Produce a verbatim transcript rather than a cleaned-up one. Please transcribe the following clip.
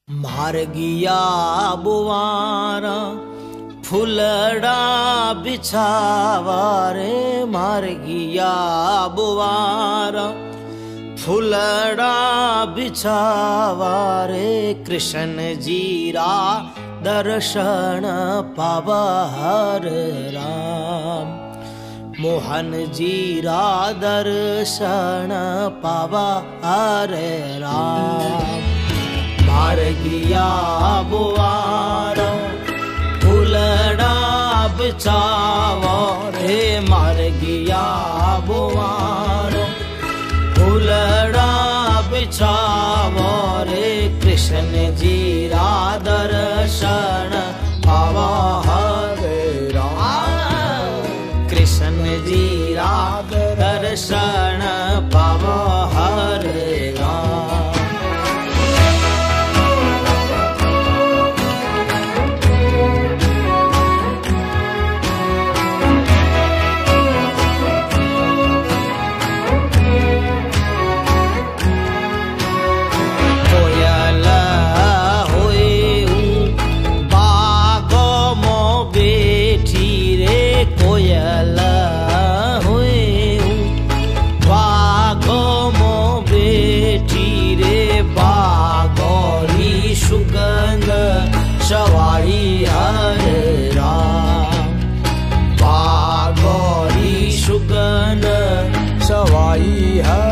मार्गिया बुवारा फुलड़ा बिछावा रे, मार्गिया बुवारा फुलड़ा बिछावा रे, कृष्ण जीरा दर्शन पावा हर राम। मोहन जीरा दर्शन पावा हर राम। मार्गिया बुवारा फुलड़ा बिछावा रे, मार्गिया बुवारा फुलड़ा बिछावा रे, कृष्ण जीरा दर्शन पावा हरे राम। कृष्ण जीरा दर्शन पावा हरे राम। सवाई हरे राम, बागोरी सुगन सवाई हरे